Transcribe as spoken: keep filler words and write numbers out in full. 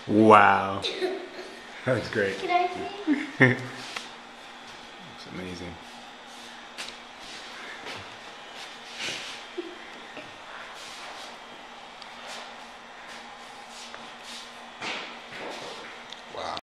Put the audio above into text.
Wow. That looks great. Can I see? Looks amazing.